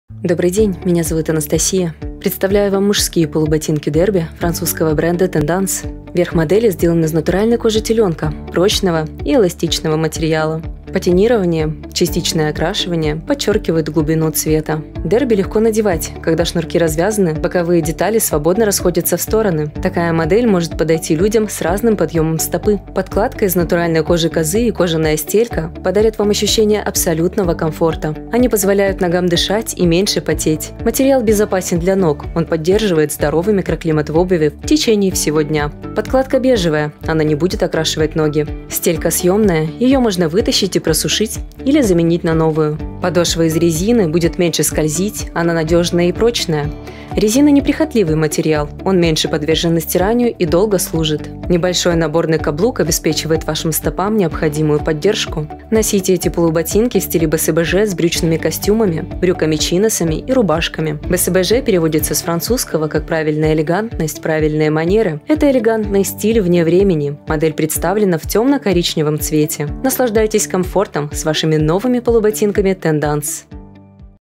Добрый день, меня зовут Анастасия. Представляю вам мужские полуботинки Derby французского бренда Tendance. Верх модели сделан из натуральной кожи теленка, прочного и эластичного материала. Патинирование, частичное окрашивание подчеркивают глубину цвета. Derby легко надевать, когда шнурки развязаны, боковые детали свободно расходятся в стороны. Такая модель может подойти людям с разным подъемом стопы. Подкладка из натуральной кожи козы и кожаная стелька подарят вам ощущение абсолютного комфорта. Они позволяют ногам дышать и меньше потеть. Материал безопасен для ног, он поддерживает здоровый микроклимат в обуви в течение всего дня. Подкладка бежевая, она не будет окрашивать ноги. Стелька съемная, ее можно вытащить и просушить или заменить на новую. Подошва из резины будет меньше скользить, она надежная и прочная. Резина – неприхотливый материал, он меньше подвержен стиранию и долго служит. Небольшой наборный каблук обеспечивает вашим стопам необходимую поддержку. Носите эти полуботинки в стиле БСБЖ с брючными костюмами, брюками-чиносами и рубашками. БСБЖ переводится с французского как «правильная элегантность», «правильные манеры». Это элегантный стиль вне времени. Модель представлена в темно-коричневом цвете. Наслаждайтесь комфортом с вашими новыми полуботинками Tendance.